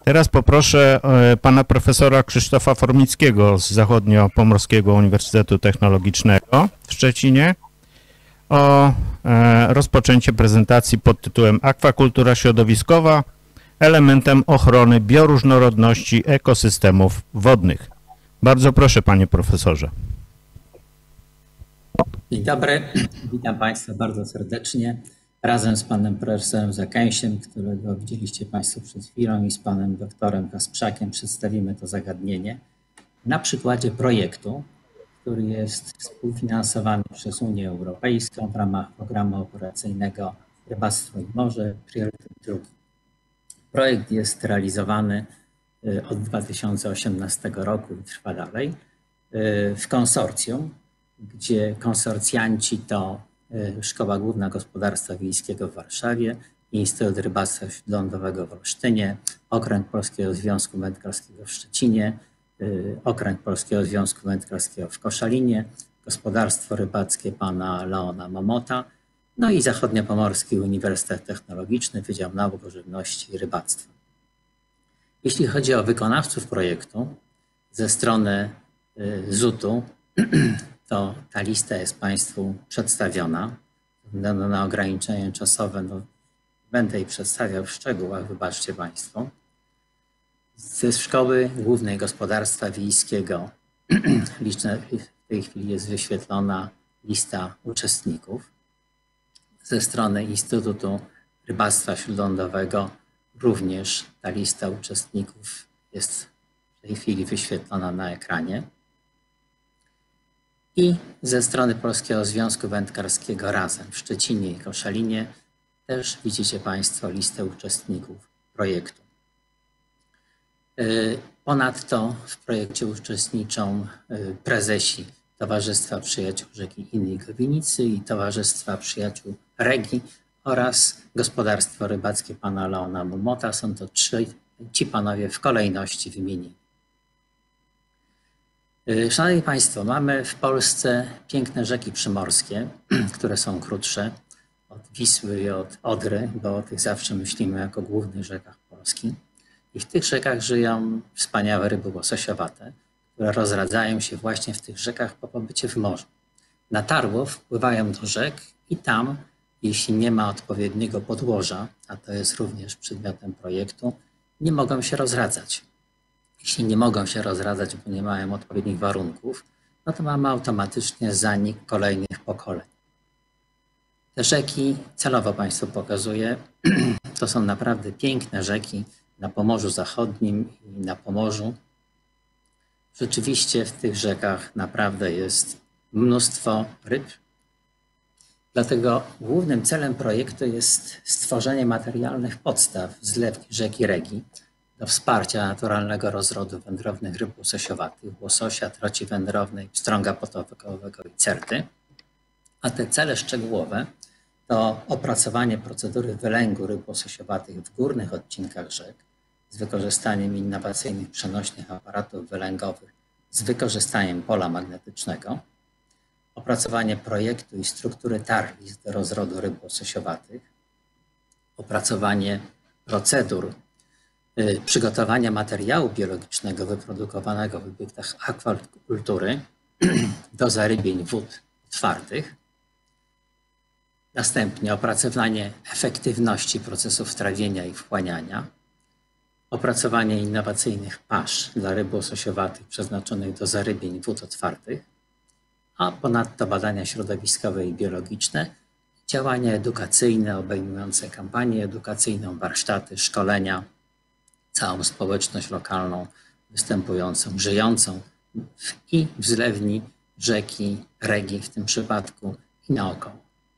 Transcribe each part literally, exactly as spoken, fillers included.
Teraz poproszę pana profesora Krzysztofa Formickiego z Zachodnio-Pomorskiego Uniwersytetu Technologicznego w Szczecinie o rozpoczęcie prezentacji pod tytułem Akwakultura środowiskowa elementem ochrony bioróżnorodności ekosystemów wodnych. Bardzo proszę, panie profesorze. Dzień dobry, witam państwa bardzo serdecznie. Razem z panem profesorem Zakęsiem, którego widzieliście państwo przed chwilą, i z panem doktorem Kasprzakiem przedstawimy to zagadnienie na przykładzie projektu, który jest współfinansowany przez Unię Europejską w ramach programu operacyjnego Rybactwo i Morze, priorytet drugi. Projekt jest realizowany od dwa tysiące osiemnastego roku i trwa dalej w konsorcjum, gdzie konsorcjanci to Szkoła Główna Gospodarstwa Wiejskiego w Warszawie, Instytut Rybactwa Śródlądowego w Olsztynie, Okręg Polskiego Związku Wędkarskiego w Szczecinie, Okręg Polskiego Związku Wędkarskiego w Koszalinie, Gospodarstwo Rybackie pana Leona Momota, no i Zachodniopomorski Uniwersytet Technologiczny, Wydział Nauk o Żywności i Rybactwa. Jeśli chodzi o wykonawców projektu, ze strony zutu, to ta lista jest państwu przedstawiona. Ze względu na ograniczenie czasowe, no, będę jej przedstawiał w szczegółach, wybaczcie państwo. Ze Szkoły Głównej Gospodarstwa Wiejskiego w tej chwili jest wyświetlona lista uczestników. Ze strony Instytutu Rybactwa Śródlądowego również ta lista uczestników jest w tej chwili wyświetlona na ekranie. I ze strony Polskiego Związku Wędkarskiego Razem w Szczecinie i Koszalinie też widzicie państwo listę uczestników projektu. Ponadto w projekcie uczestniczą prezesi Towarzystwa Przyjaciół Rzeki Iny i Gowinicy i Towarzystwa Przyjaciół Regi oraz Gospodarstwo Rybackie pana Leona Momota. Są to trzy, ci panowie w kolejności wymienieni. Szanowni państwo, mamy w Polsce piękne rzeki przymorskie, które są krótsze od Wisły i od Odry, bo o tych zawsze myślimy jako głównych rzekach Polski. I w tych rzekach żyją wspaniałe ryby łososiowate, które rozradzają się właśnie w tych rzekach po pobycie w morzu. Na tarłów wpływają do rzek i tam, jeśli nie ma odpowiedniego podłoża, a to jest również przedmiotem projektu, nie mogą się rozradzać. Jeśli nie mogą się rozradzać, bo nie mają odpowiednich warunków, no to mamy automatycznie zanik kolejnych pokoleń. Te rzeki, celowo państwu pokazuję, to są naprawdę piękne rzeki na Pomorzu Zachodnim i na Pomorzu. Rzeczywiście w tych rzekach naprawdę jest mnóstwo ryb. Dlatego głównym celem projektu jest stworzenie materialnych podstaw zlewki rzeki Regi do wsparcia naturalnego rozrodu wędrownych ryb łososiowatych, łososia, troci wędrownej, pstrąga potokowego i certy. A te cele szczegółowe to opracowanie procedury wylęgu ryb łososiowatych w górnych odcinkach rzek z wykorzystaniem innowacyjnych przenośnych aparatów wylęgowych z wykorzystaniem pola magnetycznego, opracowanie projektu i struktury tarlisk do rozrodu ryb łososiowatych, opracowanie procedur przygotowania materiału biologicznego wyprodukowanego w obiektach akwakultury do zarybień wód otwartych. Następnie opracowanie efektywności procesów trawienia i wchłaniania. Opracowanie innowacyjnych pasz dla ryb łososiowatych przeznaczonych do zarybień wód otwartych. A ponadto badania środowiskowe i biologiczne. Działania edukacyjne obejmujące kampanię edukacyjną, warsztaty, szkolenia, całą społeczność lokalną występującą, żyjącą i w zlewni rzeki Regi w tym przypadku i naokoło.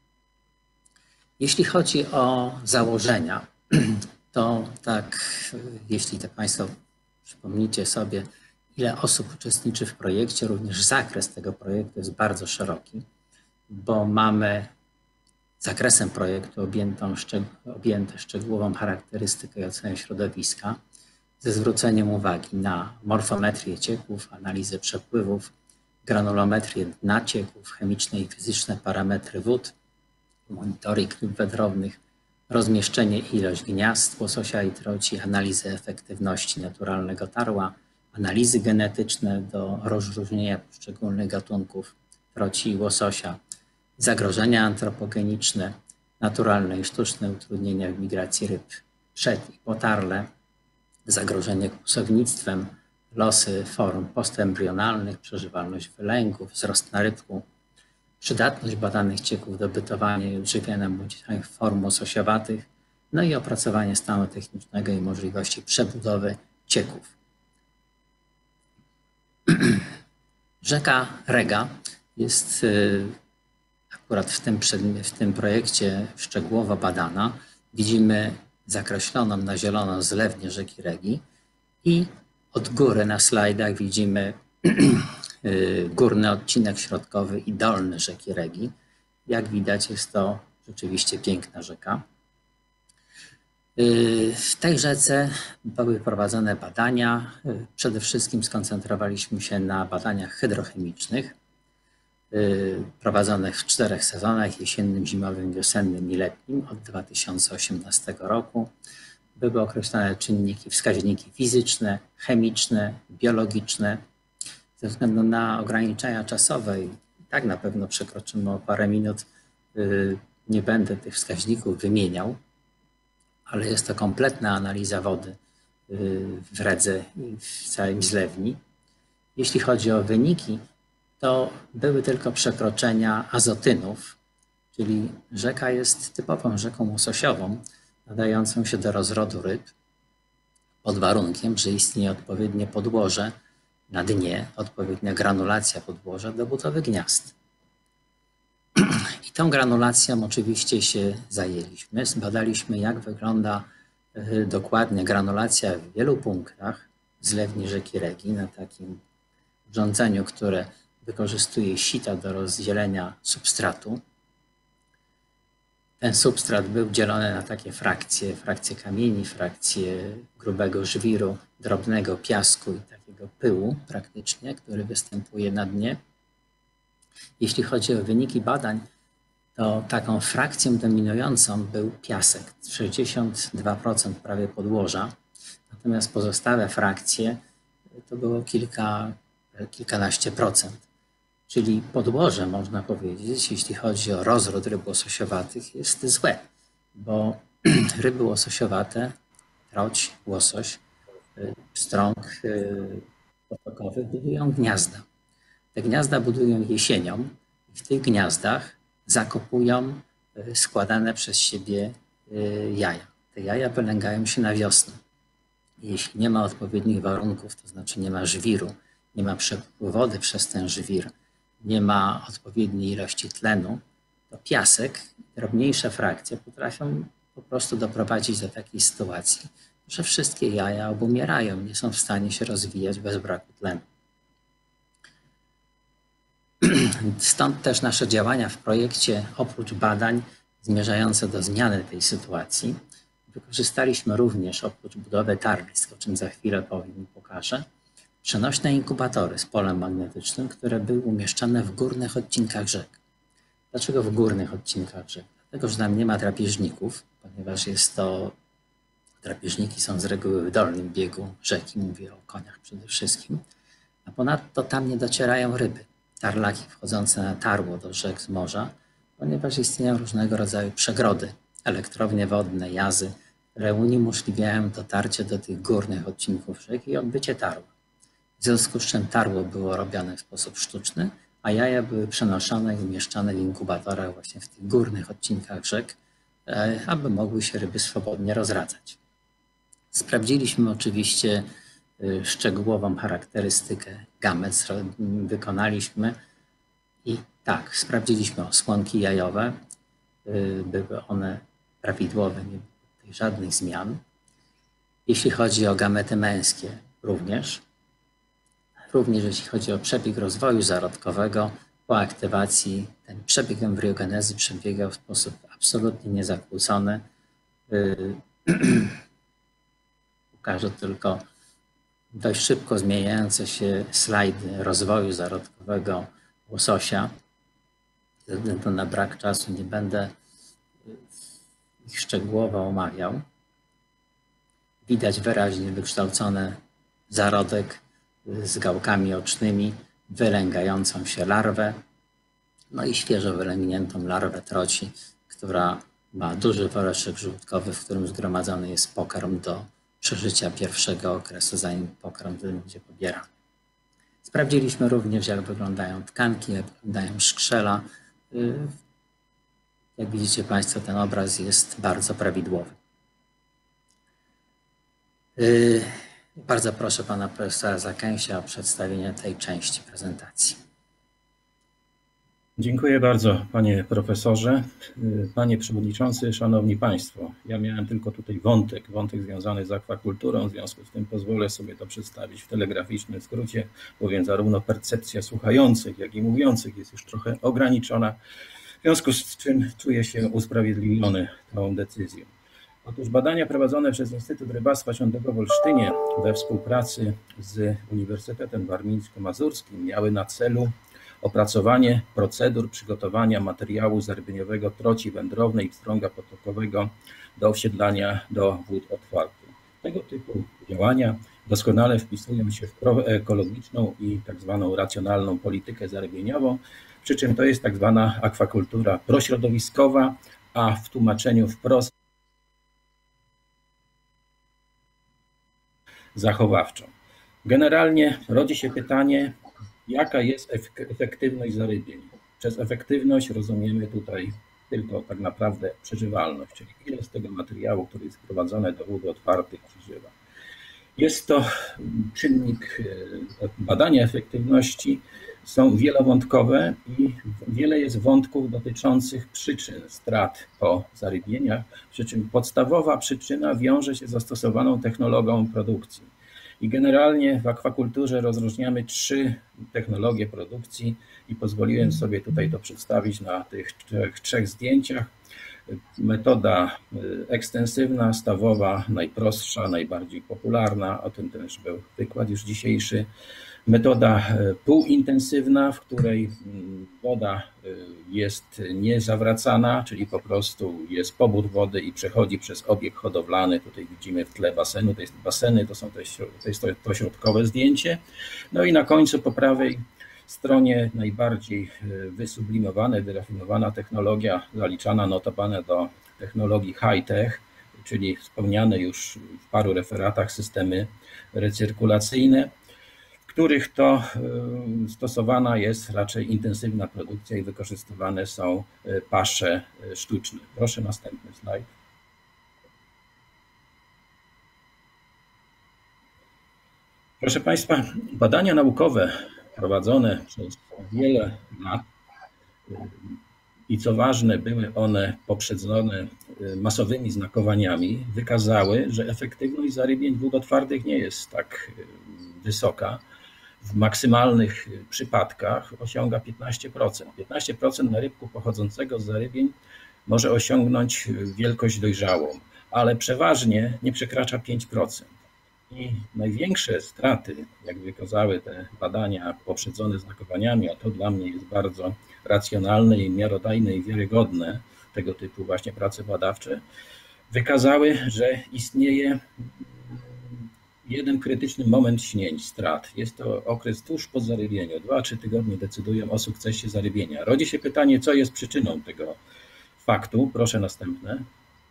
Jeśli chodzi o założenia, to tak, jeśli te państwo przypomnicie sobie, ile osób uczestniczy w projekcie, również zakres tego projektu jest bardzo szeroki, bo mamy zakresem projektu objętą, objęte szczegółową charakterystykę i ocenę środowiska, ze zwróceniem uwagi na morfometrię cieków, analizę przepływów, granulometrię dna cieków, chemiczne i fizyczne parametry wód, monitoring ryb wędrownych, rozmieszczenie i ilość gniazd łososia i troci, analizy efektywności naturalnego tarła, analizy genetyczne do rozróżnienia poszczególnych gatunków troci i łososia, zagrożenia antropogeniczne, naturalne i sztuczne utrudnienia w migracji ryb przed i po tarle, zagrożenie kłusownictwem, losy form postembrionalnych, przeżywalność wylęgów, wzrost na rybku, przydatność badanych cieków do bytowania i odżywiania młodzieńczych form łososiowatych, no i opracowanie stanu technicznego i możliwości przebudowy cieków. Rzeka Rega jest akurat w tym, w tym projekcie szczegółowo badana. Widzimy zakreśloną na zielono zlewnię rzeki Regi i od góry na slajdach widzimy górny odcinek środkowy i dolny rzeki Regi. Jak widać, jest to rzeczywiście piękna rzeka. W tej rzece były prowadzone badania. Przede wszystkim skoncentrowaliśmy się na badaniach hydrochemicznych prowadzonych w czterech sezonach: jesiennym, zimowym, wiosennym i letnim od dwa tysiące osiemnastego roku. Były określone czynniki, wskaźniki fizyczne, chemiczne, biologiczne. Ze względu na ograniczenia czasowe, i tak na pewno przekroczymy o parę minut, nie będę tych wskaźników wymieniał, ale jest to kompletna analiza wody w Redze i w całej zlewni. Jeśli chodzi o wyniki, to były tylko przekroczenia azotynów, czyli rzeka jest typową rzeką łososiową, nadającą się do rozrodu ryb, pod warunkiem, że istnieje odpowiednie podłoże na dnie, odpowiednia granulacja podłoża do budowy gniazd. I tą granulacją oczywiście się zajęliśmy. Zbadaliśmy, jak wygląda dokładnie granulacja w wielu punktach zlewni rzeki Regi na takim urządzeniu, które wykorzystuje sita do rozdzielenia substratu. Ten substrat był dzielony na takie frakcje, frakcje kamieni, frakcje grubego żwiru, drobnego piasku i takiego pyłu praktycznie, który występuje na dnie. Jeśli chodzi o wyniki badań, to taką frakcją dominującą był piasek, sześćdziesiąt dwa procent prawie podłoża, natomiast pozostałe frakcje to było kilka, kilkanaście procent. Czyli podłoże, można powiedzieć, jeśli chodzi o rozród ryb łososiowatych, jest złe, bo ryby łososiowate, troć, łosoś, pstrąg potokowy budują gniazda. Te gniazda budują jesienią i w tych gniazdach zakopują składane przez siebie jaja. Te jaja wylęgają się na wiosnę. Jeśli nie ma odpowiednich warunków, to znaczy nie ma żwiru, nie ma przepływu wody przez ten żwir, nie ma odpowiedniej ilości tlenu, to piasek, drobniejsze frakcje potrafią po prostu doprowadzić do takiej sytuacji, że wszystkie jaja obumierają, nie są w stanie się rozwijać bez braku tlenu. Stąd też nasze działania w projekcie, oprócz badań zmierzające do zmiany tej sytuacji, wykorzystaliśmy również, oprócz budowy tarlisk, o czym za chwilę powiem i pokażę, przenośne inkubatory z polem magnetycznym, które były umieszczane w górnych odcinkach rzek. Dlaczego w górnych odcinkach rzek? Dlatego, że tam nie ma drapieżników, ponieważ jest to, drapieżniki są z reguły w dolnym biegu rzeki, mówię o koniach przede wszystkim, a ponadto tam nie docierają ryby, tarlaki wchodzące na tarło do rzek z morza, ponieważ istnieją różnego rodzaju przegrody, elektrownie wodne, jazy, które uniemożliwiają dotarcie do tych górnych odcinków rzek i odbycie tarła. W związku z czym tarło było robione w sposób sztuczny, a jaja były przenoszone i umieszczane w inkubatorach właśnie w tych górnych odcinkach rzek, aby mogły się ryby swobodnie rozradzać. Sprawdziliśmy oczywiście szczegółową charakterystykę gamet, wykonaliśmy i tak, sprawdziliśmy osłonki jajowe, były one prawidłowe, nie było żadnych zmian. Jeśli chodzi o gamety męskie, również. Również jeśli chodzi o przebieg rozwoju zarodkowego, po aktywacji ten przebieg embriogenezy przebiegał w sposób absolutnie niezakłócony. Pokażę tylko dość szybko zmieniające się slajdy rozwoju zarodkowego łososia. Ze względu na brak czasu nie będę ich szczegółowo omawiał. Widać wyraźnie wykształcony zarodek z gałkami ocznymi, wylęgającą się larwę, no i świeżo wylęgniętą larwę troci, która ma duży woreczek żółtkowy, w którym zgromadzony jest pokarm do przeżycia pierwszego okresu, zanim pokarm będzie pobierany. Sprawdziliśmy również, jak wyglądają tkanki, jak wyglądają skrzela. Jak widzicie Państwo, ten obraz jest bardzo prawidłowy. Bardzo proszę pana profesora Zakęsia o przedstawienie tej części prezentacji. Dziękuję bardzo, panie profesorze. Panie przewodniczący, szanowni państwo. Ja miałem tylko tutaj wątek, wątek związany z akwakulturą, w związku z tym pozwolę sobie to przedstawić w telegraficznym skrócie, bowiem zarówno percepcja słuchających, jak i mówiących jest już trochę ograniczona, w związku z czym czuję się usprawiedliwiony tą decyzją. Otóż badania prowadzone przez Instytut Rybactwa Świątego w Olsztynie we współpracy z Uniwersytetem Warmińsko-Mazurskim miały na celu opracowanie procedur przygotowania materiału zarybieniowego troci wędrownej i pstrąga potokowego do osiedlania do wód otwartych. Tego typu działania doskonale wpisują się w proekologiczną i tak zwaną racjonalną politykę zarybieniową, przy czym to jest tak zwana akwakultura prośrodowiskowa, a w tłumaczeniu wprost zachowawczą. Generalnie rodzi się pytanie, jaka jest efektywność zarybień. Przez efektywność rozumiemy tutaj tylko tak naprawdę przeżywalność, czyli ile z tego materiału, który jest wprowadzony do wód otwartych, przeżywa. Jest to czynnik badania efektywności, są wielowątkowe i wiele jest wątków dotyczących przyczyn strat po zarybieniach, przy czym podstawowa przyczyna wiąże się z zastosowaną technologią produkcji. I generalnie w akwakulturze rozróżniamy trzy technologie produkcji i pozwoliłem sobie tutaj to przedstawić na tych trzech, trzech zdjęciach. Metoda ekstensywna, stawowa, najprostsza, najbardziej popularna, o tym też był wykład już dzisiejszy. Metoda półintensywna, w której woda jest niezawracana, czyli po prostu jest pobór wody i przechodzi przez obieg hodowlany. Tutaj widzimy w tle basenu, to jest baseny, to są te, to jest to, to środkowe zdjęcie. No i na końcu po prawej stronie najbardziej wysublimowana, wyrafinowana technologia, zaliczana notabene do technologii high-tech, czyli wspomniane już w paru referatach systemy recyrkulacyjne, w których to stosowana jest raczej intensywna produkcja i wykorzystywane są pasze sztuczne. Proszę następny slajd. Proszę Państwa, badania naukowe prowadzone przez wiele lat i co ważne, były one poprzedzone masowymi znakowaniami, wykazały, że efektywność zarybień wód otwartych nie jest tak wysoka. W maksymalnych przypadkach osiąga piętnaście procent. piętnaście procent narybku pochodzącego z zarybień może osiągnąć wielkość dojrzałą, ale przeważnie nie przekracza pięć procent. I największe straty, jak wykazały te badania poprzedzone znakowaniami, a to dla mnie jest bardzo racjonalne i miarodajne i wiarygodne, tego typu właśnie prace badawcze, wykazały, że istnieje jeden krytyczny moment śnięć, strat. Jest to okres tuż po zarybieniu. Dwa, trzy tygodnie decydują o sukcesie zarybienia. Rodzi się pytanie, co jest przyczyną tego faktu. Proszę następne.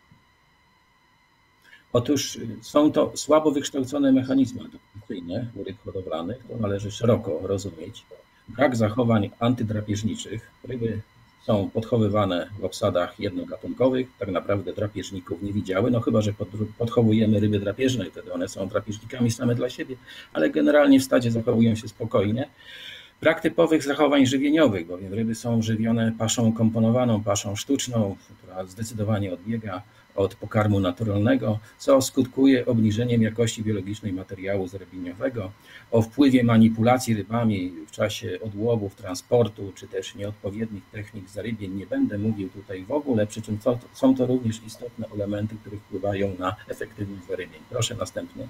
Otóż są to słabo wykształcone mechanizmy adaptacyjne u ryb hodowlanych, to należy szeroko rozumieć. Brak zachowań antydrapieżniczych. Ryby są podchowywane w obsadach jednogatunkowych, tak naprawdę drapieżników nie widziały, no chyba że podchowujemy ryby drapieżne, wtedy one są drapieżnikami same dla siebie, ale generalnie w stadzie zachowują się spokojnie. Brak typowych zachowań żywieniowych, bowiem ryby są żywione paszą komponowaną, paszą sztuczną, która zdecydowanie odbiega od pokarmu naturalnego, co skutkuje obniżeniem jakości biologicznej materiału zarybieniowego, o wpływie manipulacji rybami w czasie odłowów, transportu, czy też nieodpowiednich technik zarybień nie będę mówił tutaj w ogóle, przy czym to, są to również istotne elementy, które wpływają na efektywność zarybień. Proszę następny.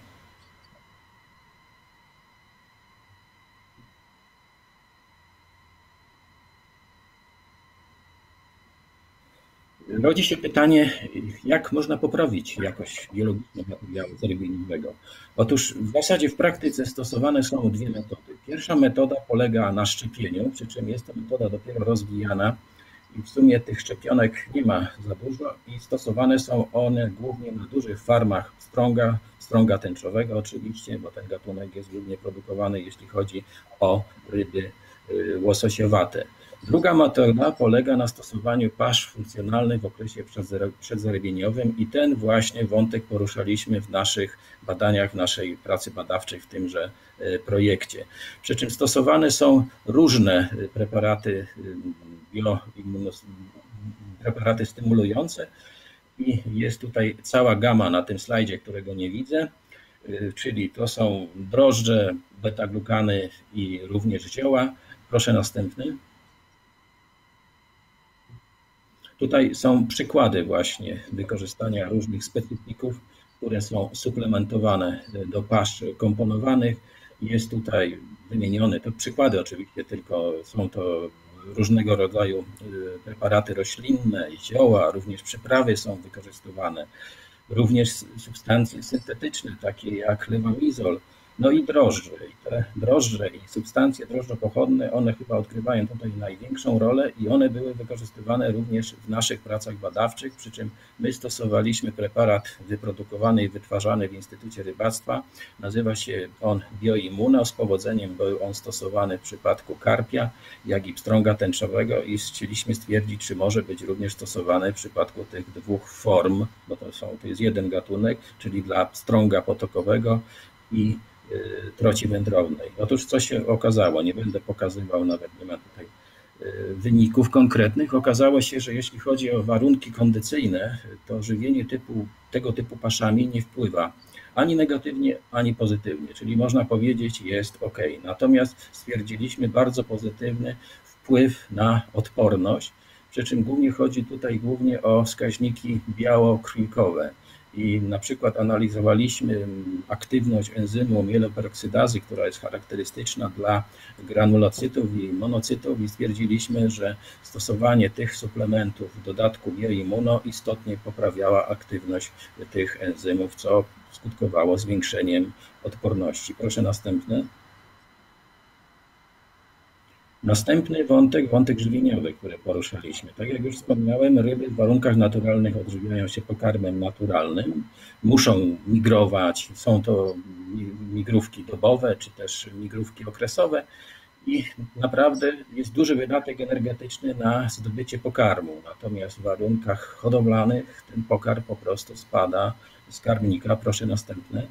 Rodzi się pytanie, jak można poprawić jakość biologiczną materiału zarybieniowego. Otóż w zasadzie w praktyce stosowane są dwie metody. Pierwsza metoda polega na szczepieniu, przy czym jest to metoda dopiero rozwijana i w sumie tych szczepionek nie ma za dużo i stosowane są one głównie na dużych farmach pstrąga, pstrąga tęczowego oczywiście, bo ten gatunek jest głównie produkowany, jeśli chodzi o ryby łososiowate. Druga metoda polega na stosowaniu pasz funkcjonalnych w okresie przedzarybieniowym i ten właśnie wątek poruszaliśmy w naszych badaniach, w naszej pracy badawczej w tymże projekcie. Przy czym stosowane są różne preparaty bioimmunos, preparaty stymulujące i jest tutaj cała gama na tym slajdzie, którego nie widzę, czyli to są drożdże, beta-glukany i również zioła. Proszę następny. Tutaj są przykłady właśnie wykorzystania różnych specyfików, które są suplementowane do pasz komponowanych. Jest tutaj wymienione, to przykłady oczywiście, tylko są to różnego rodzaju preparaty roślinne, zioła, również przyprawy są wykorzystywane, również substancje syntetyczne, takie jak lewamizol, no i drożdże. I te drożdże i substancje drożdżopochodne, one chyba odgrywają tutaj największą rolę i one były wykorzystywane również w naszych pracach badawczych, przy czym my stosowaliśmy preparat wyprodukowany i wytwarzany w Instytucie Rybactwa. Nazywa się on Bioimmuno. Z powodzeniem był on stosowany w przypadku karpia, jak i pstrąga tęczowego i chcieliśmy stwierdzić, czy może być również stosowany w przypadku tych dwóch form, bo to, są, to jest jeden gatunek, czyli dla pstrąga potokowego i troci wędrownej. Otóż co się okazało, nie będę pokazywał, nawet nie ma tutaj wyników konkretnych, okazało się, że jeśli chodzi o warunki kondycyjne, to żywienie typu, tego typu paszami nie wpływa ani negatywnie, ani pozytywnie, czyli można powiedzieć jest ok. Natomiast stwierdziliśmy bardzo pozytywny wpływ na odporność, przy czym głównie chodzi tutaj głównie o wskaźniki białokrwikowe. I na przykład analizowaliśmy aktywność enzymu mieloperoksydazy, która jest charakterystyczna dla granulocytów i monocytów i stwierdziliśmy, że stosowanie tych suplementów w dodatku Bioimmuno istotnie poprawiała aktywność tych enzymów, co skutkowało zwiększeniem odporności. Proszę następny. Następny wątek, wątek żywieniowy, który poruszaliśmy. Tak jak już wspomniałem, ryby w warunkach naturalnych odżywiają się pokarmem naturalnym, muszą migrować, są to migrówki dobowe, czy też migrówki okresowe i naprawdę jest duży wydatek energetyczny na zdobycie pokarmu. Natomiast w warunkach hodowlanych ten pokarm po prostu spada z karmnika. Proszę następny.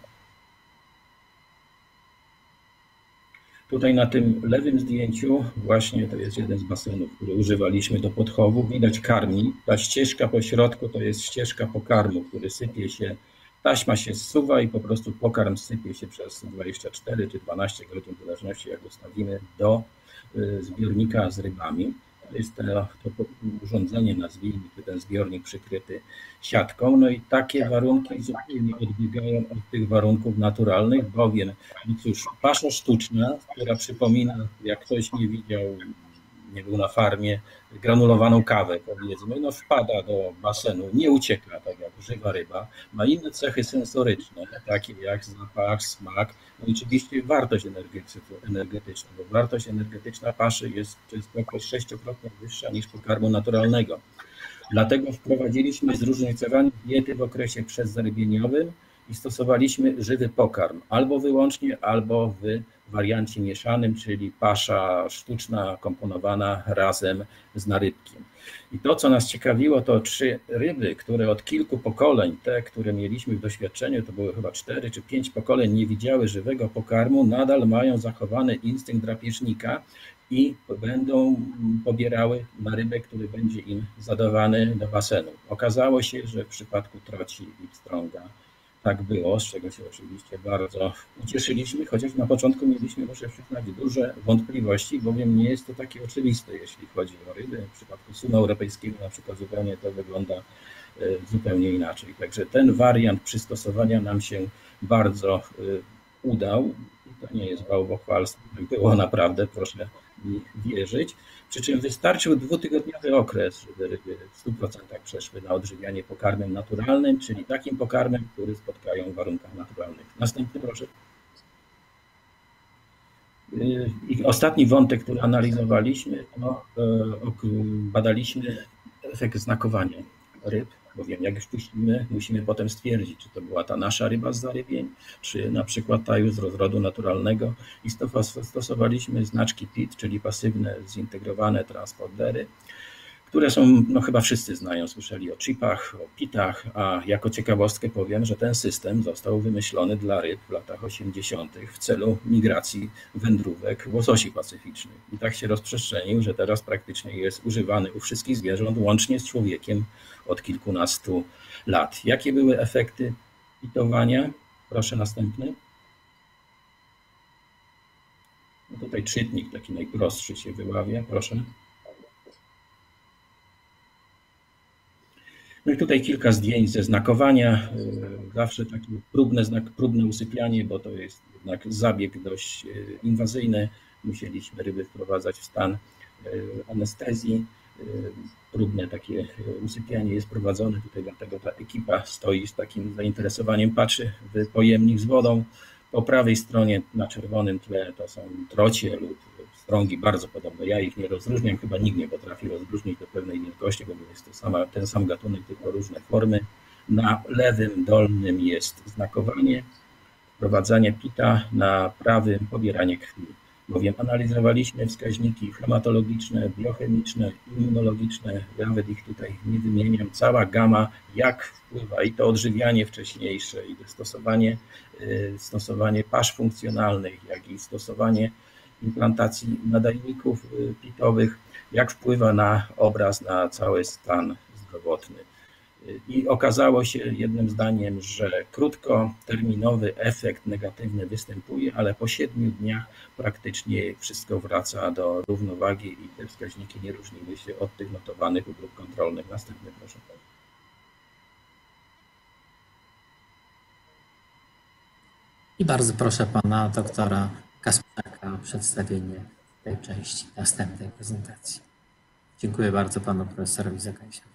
Tutaj na tym lewym zdjęciu właśnie to jest jeden z basenów, który używaliśmy do podchowu. Widać karmnik. Ta ścieżka po środku to jest ścieżka pokarmu, który sypie się, taśma się zsuwa i po prostu pokarm sypie się przez dwadzieścia cztery czy dwanaście godzin, w zależności jak ustawimy, do zbiornika z rybami. To jest to, to urządzenie, nazwijmy, czy ten zbiornik przykryty siatką. No i takie warunki zupełnie odbiegają od tych warunków naturalnych, bowiem no cóż, pasza sztuczna, która przypomina, jak ktoś nie widział, nie był na farmie, granulowaną kawę, powiedzmy, no wpada do basenu, nie ucieka, tak jak żywa ryba, ma inne cechy sensoryczne, takie jak zapach, smak, no i oczywiście wartość energetyczna, bo wartość energetyczna paszy jest częstokroć sześciokrotnie wyższa niż pokarmu naturalnego. Dlatego wprowadziliśmy zróżnicowanie diety w okresie przedzarybieniowym i stosowaliśmy żywy pokarm, albo wyłącznie, albo w wariancie mieszanym, czyli pasza sztuczna komponowana razem z narybkiem. I to, co nas ciekawiło, to czy ryby, które od kilku pokoleń, te, które mieliśmy w doświadczeniu, to były chyba cztery czy pięć pokoleń, nie widziały żywego pokarmu, nadal mają zachowany instynkt drapieżnika i będą pobierały na rybę, który będzie im zadawany do basenu. Okazało się, że w przypadku troci i pstrąga tak było, z czego się oczywiście bardzo ucieszyliśmy, chociaż na początku mieliśmy, muszę przyznać, duże wątpliwości, bowiem nie jest to takie oczywiste, jeśli chodzi o ryby. W przypadku sunu europejskiego na przykład zupełnie to wygląda zupełnie inaczej. Także ten wariant przystosowania nam się bardzo udał. I to nie jest bałwochwalstwo, było naprawdę, proszę mi wierzyć. Przy czym wystarczył dwutygodniowy okres, żeby ryby w stu procentach przeszły na odżywianie pokarmem naturalnym, czyli takim pokarmem, który spotkają w warunkach naturalnych. Następny proszę. I ostatni wątek, który analizowaliśmy, to badaliśmy efekt znakowania ryb, bowiem jak już puścimy, musimy potem stwierdzić, czy to była ta nasza ryba z zarybień, czy na przykład ta już z rozrodu naturalnego i stosowaliśmy znaczki P I T, czyli pasywne zintegrowane transpondery, które są, no chyba wszyscy znają, słyszeli o chipach, o pitach, a jako ciekawostkę powiem, że ten system został wymyślony dla ryb w latach osiemdziesiątych w celu migracji wędrówek łososi pacyficznych. I tak się rozprzestrzenił, że teraz praktycznie jest używany u wszystkich zwierząt, łącznie z człowiekiem od kilkunastu lat. Jakie były efekty pitowania? Proszę następny. No tutaj czytnik taki najprostszy się wyławia, proszę. No i tutaj kilka zdjęć ze znakowania, zawsze takie próbne, znak, próbne usypianie, bo to jest jednak zabieg dość inwazyjny. Musieliśmy ryby wprowadzać w stan anestezji. Próbne takie usypianie jest prowadzone, tutaj dlatego ta ekipa stoi z takim zainteresowaniem, patrzy w pojemnik z wodą. Po prawej stronie na czerwonym tle to są trocie lub strągi bardzo podobne. Ja ich nie rozróżniam, chyba nikt nie potrafi rozróżnić do pewnej wielkości, bo jest to sama, ten sam gatunek, tylko różne formy. Na lewym dolnym jest znakowanie, wprowadzanie pita, na prawym pobieranie krwi. Bowiem analizowaliśmy wskaźniki hematologiczne, biochemiczne, immunologiczne, nawet ich tutaj nie wymieniam, cała gama, jak wpływa i to odżywianie wcześniejsze, i stosowanie, stosowanie pasz funkcjonalnych, jak i stosowanie implantacji nadajników pitowych, jak wpływa na obraz, na cały stan zdrowotny. I okazało się jednym zdaniem, że krótkoterminowy efekt negatywny występuje, ale po siedmiu dniach praktycznie wszystko wraca do równowagi i te wskaźniki nie różniły się od tych notowanych u grup kontrolnych. Następny proszę. I bardzo proszę pana doktora Kasprzaka o przedstawienie tej części następnej prezentacji. Dziękuję bardzo panu profesorowi Zakęsiowi.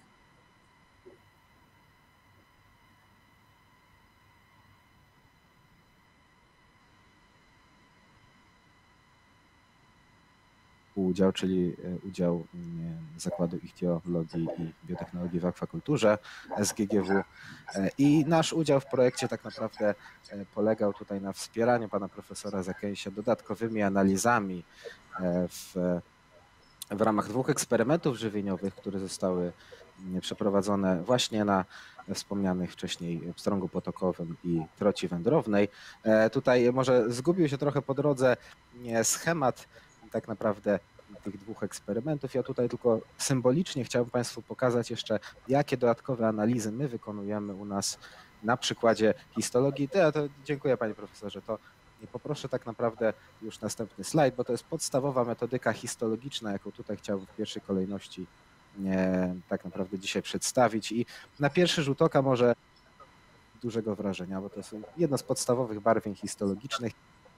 Udział, czyli udział Zakładu Ichtiologii i Biotechnologii w Akwakulturze S G G W. I nasz udział w projekcie tak naprawdę polegał tutaj na wspieraniu pana profesora Zakęsia dodatkowymi analizami w, w ramach dwóch eksperymentów żywieniowych, które zostały przeprowadzone właśnie na wspomnianych wcześniej pstrągu potokowym i troci wędrownej. Tutaj może zgubił się trochę po drodze schemat tak naprawdę tych dwóch eksperymentów. Ja tutaj tylko symbolicznie chciałbym Państwu pokazać jeszcze, jakie dodatkowe analizy my wykonujemy u nas na przykładzie histologii. To, to dziękuję Panie Profesorze. To poproszę tak naprawdę już następny slajd, bo to jest podstawowa metodyka histologiczna, jaką tutaj chciałbym w pierwszej kolejności nie, tak naprawdę dzisiaj przedstawić. I na pierwszy rzut oka może dużego wrażenia, bo to są jedno z podstawowych barwień histologicznych.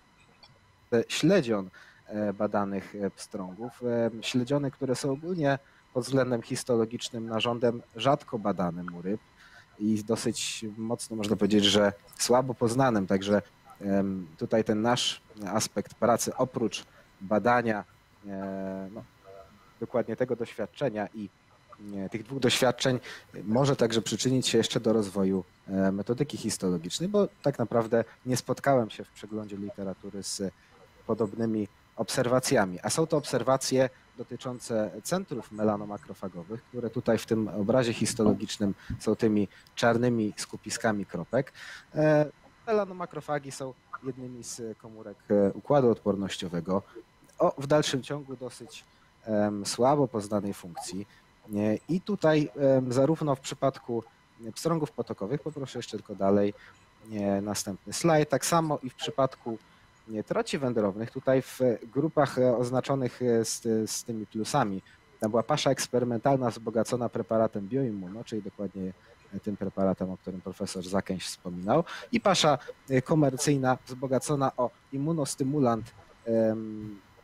Śledzion badanych pstrągów. Śledziony, które są ogólnie pod względem histologicznym narządem rzadko badanym u ryb i dosyć mocno można powiedzieć, że słabo poznanym. Także tutaj ten nasz aspekt pracy oprócz badania no, dokładnie tego doświadczenia i tych dwóch doświadczeń może także przyczynić się jeszcze do rozwoju metodyki histologicznej, bo tak naprawdę nie spotkałem się w przeglądzie literatury z podobnymi obserwacjami, a są to obserwacje dotyczące centrów melanomakrofagowych, które tutaj w tym obrazie histologicznym są tymi czarnymi skupiskami kropek. Melanomakrofagi są jednymi z komórek układu odpornościowego o w dalszym ciągu dosyć słabo poznanej funkcji. I tutaj zarówno w przypadku pstrągów potokowych, poproszę jeszcze tylko dalej, następny slajd, tak samo i w przypadku troci wędrownych, tutaj w grupach oznaczonych z, z tymi plusami, tam była pasza eksperymentalna wzbogacona preparatem Bioimmuno, czyli dokładnie tym preparatem, o którym profesor Zakęś wspominał, i pasza komercyjna wzbogacona o immunostymulant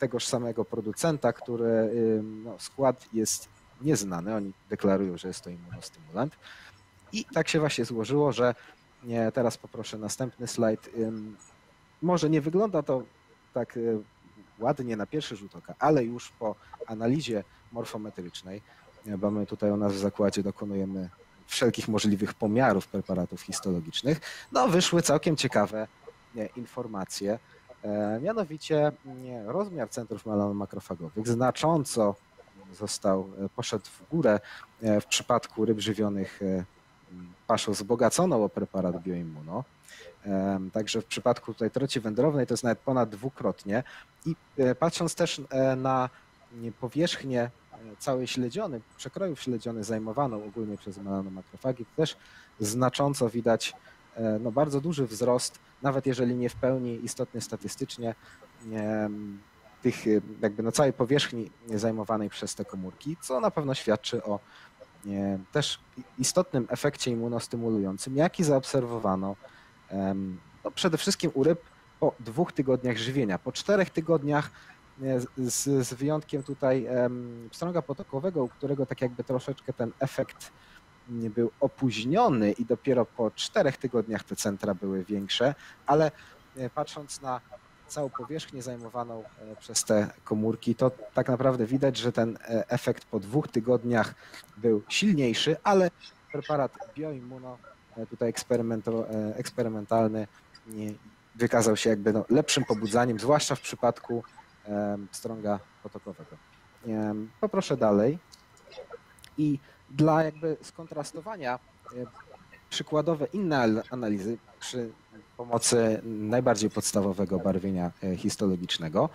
tegoż samego producenta, który no, skład jest nieznany, oni deklarują, że jest to immunostymulant. I tak się właśnie złożyło, że nie, teraz poproszę następny slajd. Może nie wygląda to tak ładnie na pierwszy rzut oka, ale już po analizie morfometrycznej, bo my tutaj u nas w zakładzie dokonujemy wszelkich możliwych pomiarów preparatów histologicznych, no wyszły całkiem ciekawe nie, informacje. E, mianowicie nie, rozmiar centrów melanomakrofagowych znacząco został, poszedł w górę e, w przypadku ryb żywionych e, paszą wzbogaconą o preparat bioimmuno. E, także w przypadku tutaj troci wędrownej to jest nawet ponad dwukrotnie. I e, patrząc też e, na nie, powierzchnię całej śledziony, przekrojów śledziony zajmowaną ogólnie przez melanomakrofagi, też znacząco widać no, bardzo duży wzrost, nawet jeżeli nie w pełni istotny statystycznie, nie, tych jakby na całej powierzchni zajmowanej przez te komórki, co na pewno świadczy o nie, też istotnym efekcie immunostymulującym, jaki zaobserwowano no, przede wszystkim u ryb po dwóch tygodniach żywienia. Po czterech tygodniach Z, z wyjątkiem tutaj um, pstrąga potokowego, u którego tak jakby troszeczkę ten efekt był opóźniony i dopiero po czterech tygodniach te centra były większe, ale patrząc na całą powierzchnię zajmowaną przez te komórki, to tak naprawdę widać, że ten efekt po dwóch tygodniach był silniejszy, ale preparat bioimmuno tutaj eksperymentalny wykazał się jakby no, lepszym pobudzaniem, zwłaszcza w przypadku pstrąga potokowego. Poproszę dalej. I dla jakby skontrastowania przykładowe inne analizy przy pomocy najbardziej podstawowego barwienia histologicznego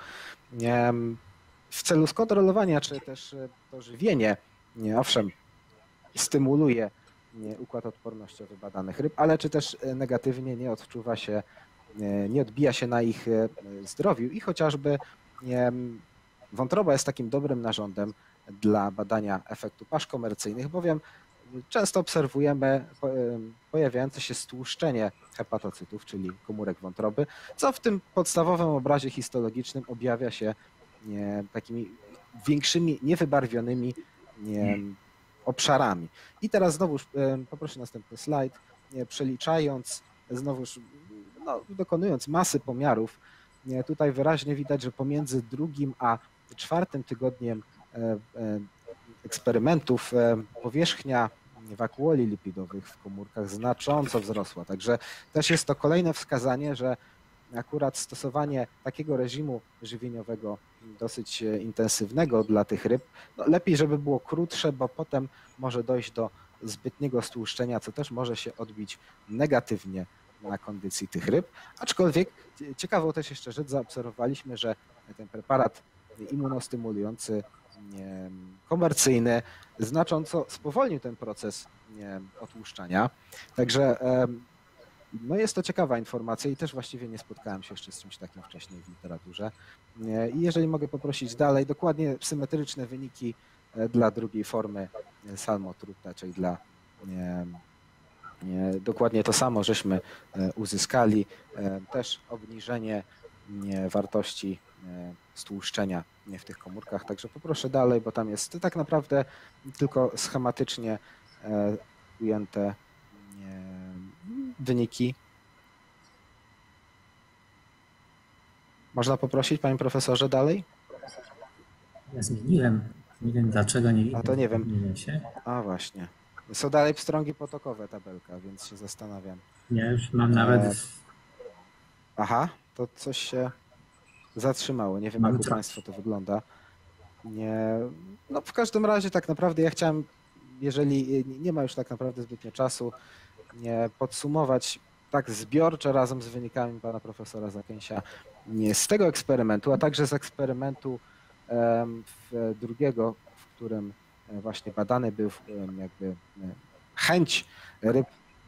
w celu skontrolowania, czy też to żywienie, owszem, stymuluje układ odpornościowy badanych ryb, ale czy też negatywnie nie odczuwa się, nie odbija się na ich zdrowiu i chociażby wątroba jest takim dobrym narządem dla badania efektu pasz komercyjnych, bowiem często obserwujemy pojawiające się stłuszczenie hepatocytów, czyli komórek wątroby, co w tym podstawowym obrazie histologicznym objawia się takimi większymi, niewybarwionymi obszarami. I teraz znowuż poproszę następny slajd, przeliczając, znowuż no, dokonując masy pomiarów, tutaj wyraźnie widać, że pomiędzy drugim a czwartym tygodniem eksperymentów powierzchnia wakuoli lipidowych w komórkach znacząco wzrosła. Także też jest to kolejne wskazanie, że akurat stosowanie takiego reżimu żywieniowego dosyć intensywnego dla tych ryb, no lepiej, żeby było krótsze, bo potem może dojść do zbytniego stłuszczenia, co też może się odbić negatywnie na kondycji tych ryb. Aczkolwiek ciekawą też jeszcze rzecz, zaobserwowaliśmy, że ten preparat immunostymulujący komercyjny znacząco spowolnił ten proces otłuszczania. Także no jest to ciekawa informacja i też właściwie nie spotkałem się jeszcze z czymś takim wcześniej w literaturze. I jeżeli mogę poprosić dalej, dokładnie symetryczne wyniki dla drugiej formy salmotrutta, czyli dla dokładnie to samo żeśmy uzyskali, też obniżenie wartości stłuszczenia w tych komórkach, także poproszę dalej, bo tam jest tak naprawdę tylko schematycznie ujęte wyniki. Można poprosić, panie profesorze, dalej? Ja zmieniłem, nie wiem dlaczego nie widzę. A to nie wiem. A właśnie. Są dalej pstrągi potokowe tabelka, więc się zastanawiam. Ja już mam nawet... E... Aha, to coś się zatrzymało. Nie wiem, Mamy jak u tra- państwa to wygląda. Nie... No w każdym razie tak naprawdę ja chciałem, jeżeli nie ma już tak naprawdę zbytnio czasu, nie podsumować tak zbiorczo razem z wynikami pana profesora Zakęsia nie z tego eksperymentu, a także z eksperymentu um, w drugiego, w którym właśnie badany był jakby chęć ryb,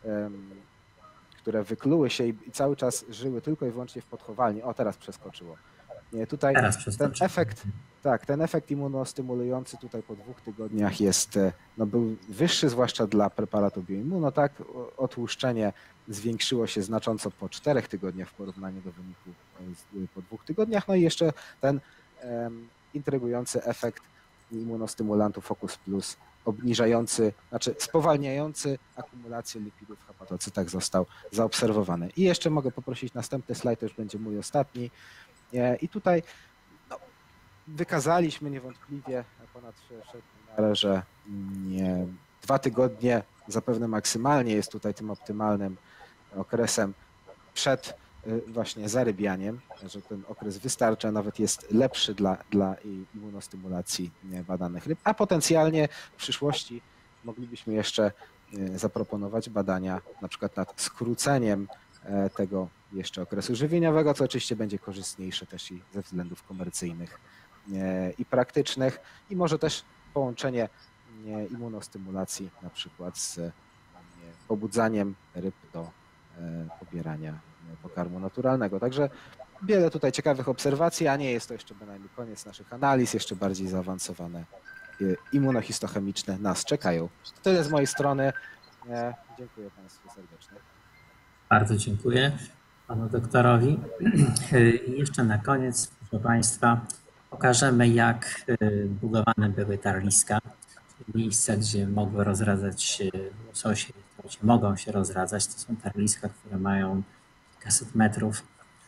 które wykluły się i cały czas żyły tylko i wyłącznie w podchowalni. O, teraz przeskoczyło. Nie, tutaj teraz ten efekt, tak, ten efekt immunostymulujący tutaj po dwóch tygodniach jest, no był wyższy, zwłaszcza dla preparatu bioimmuno, tak, otłuszczenie zwiększyło się znacząco po czterech tygodniach w porównaniu do wyniku po dwóch tygodniach, no i jeszcze ten intrygujący efekt immunostymulantu Focus Plus, obniżający, znaczy spowalniający akumulację lipidów w hepatocytach został zaobserwowany. I jeszcze mogę poprosić następny slajd, to już będzie mój ostatni. I tutaj no, wykazaliśmy niewątpliwie ponad wszelką miarę, że nie, dwa tygodnie zapewne maksymalnie jest tutaj tym optymalnym okresem przed właśnie zarybianiem, że ten okres wystarcza, nawet jest lepszy dla, dla immunostymulacji badanych ryb, a potencjalnie w przyszłości moglibyśmy jeszcze zaproponować badania na przykład nad skróceniem tego jeszcze okresu żywieniowego, co oczywiście będzie korzystniejsze też i ze względów komercyjnych i praktycznych, i może też połączenie immunostymulacji na przykład z pobudzaniem ryb do pobierania pokarmu naturalnego. Także wiele tutaj ciekawych obserwacji, a nie jest to jeszcze bynajmniej koniec naszych analiz, jeszcze bardziej zaawansowane immunohistochemiczne nas czekają. To tyle z mojej strony. Dziękuję Państwu serdecznie. Bardzo dziękuję Panu doktorowi. I jeszcze na koniec, proszę Państwa, pokażemy, jak budowane były tarliska, miejsca, gdzie mogły rozradzać się łososie, gdzie mogą się rozradzać. To są tarliska, które mają kilkaset metrów.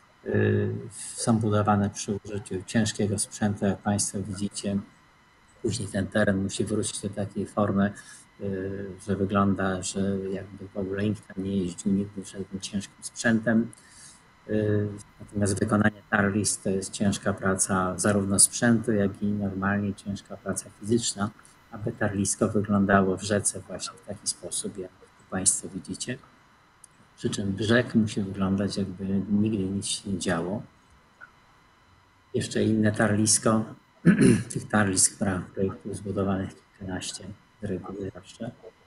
Są budowane przy użyciu ciężkiego sprzętu, jak Państwo widzicie. Później ten teren musi wrócić do takiej formy, że wygląda, że jakby w ogóle nikt tam nie jeździł nigdy żadnym ciężkim sprzętem. Natomiast wykonanie tarlist to jest ciężka praca zarówno sprzętu, jak i normalnie ciężka praca fizyczna, aby tarlisko wyglądało w rzece właśnie w taki sposób, jak Państwo widzicie. Przy czym brzeg musi wyglądać, jakby nigdy nic się nie działo. Jeszcze inne tarlisko, tych tarlisk w projektu zbudowanych kilkanaście z reguły zawsze.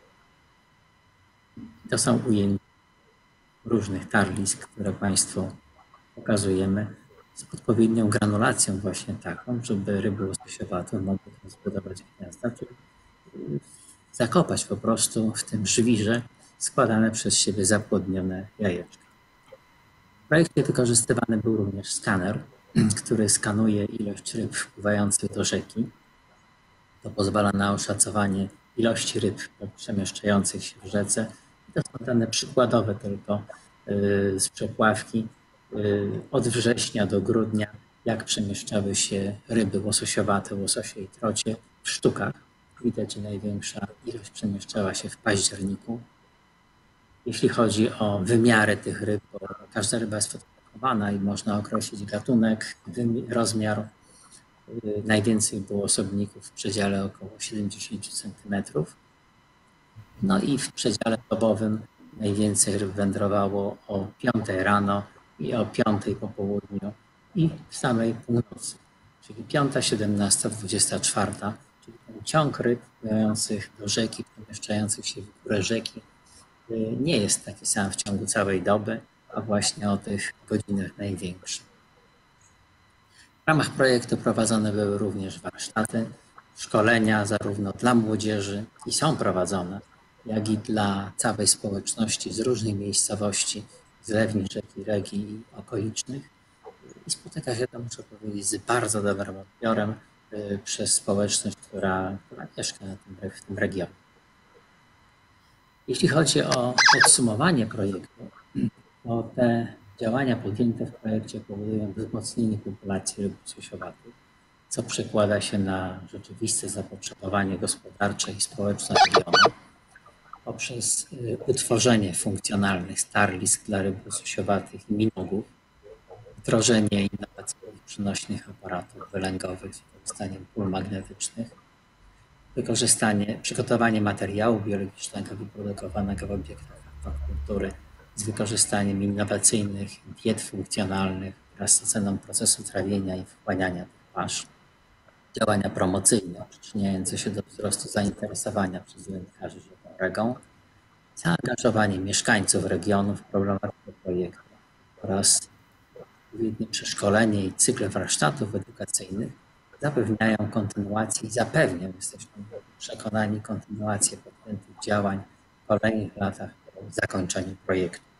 To są ujęcia różnych tarlisk, które Państwu pokazujemy z odpowiednią granulacją właśnie taką, żeby ryby łososiowate mogły zbudować gniazda, czyli zakopać po prostu w tym żwirze składane przez siebie zapłodnione jajeczka. W projekcie wykorzystywany był również skaner, który skanuje ilość ryb wpływających do rzeki. To pozwala na oszacowanie ilości ryb przemieszczających się w rzece. I to są dane przykładowe tylko yy, z przepławki yy, od września do grudnia, jak przemieszczały się ryby łososiowate, łososie i trocie w sztukach. Widać, że największa ilość przemieszczała się w październiku. Jeśli chodzi o wymiary tych ryb, bo każda ryba jest fotografowana i można określić gatunek, rozmiar. Najwięcej było osobników w przedziale około siedemdziesiąt centymetrów. No i w przedziale dobowym najwięcej ryb wędrowało o piątej rano i o piątej po południu i w samej północy, czyli piąta, siedemnasta, dwudziesta czwarta, czyli ten ciąg ryb pływających do rzeki, przemieszczających się w górę rzeki nie jest taki sam w ciągu całej doby, a właśnie o tych godzinach największych. W ramach projektu prowadzone były również warsztaty, szkolenia zarówno dla młodzieży i są prowadzone, jak i dla całej społeczności z różnych miejscowości, z Lewni, Rzeki, Regi i okolicznych. I spotyka się to, muszę powiedzieć, z bardzo dobrym odbiorem przez społeczność, która, która mieszka na tym, w tym regionie. Jeśli chodzi o podsumowanie projektu, to te działania podjęte w projekcie powodują wzmocnienie populacji ryb łososiowatych, co przekłada się na rzeczywiste zapotrzebowanie gospodarcze i społeczne regionu poprzez utworzenie funkcjonalnych starlisk dla ryb łososiowatych i minogów, wdrożenie innowacyjnych przynośnych aparatów wylęgowych z wykorzystaniem pól magnetycznych, wykorzystanie, przygotowanie materiału biologicznego wyprodukowanego w obiektach akwakultury z wykorzystaniem innowacyjnych diet funkcjonalnych wraz z oceną procesu trawienia i wchłaniania tych pasz, działania promocyjne przyczyniające się do wzrostu zainteresowania przez wędkarzy rzeką Regą, zaangażowanie mieszkańców regionu w problematykę projektu oraz odpowiednie przeszkolenie i cykle warsztatów edukacyjnych zapewniają kontynuację i zapewnią, jesteśmy przekonani, kontynuację podjętych działań w kolejnych latach po zakończeniu projektu.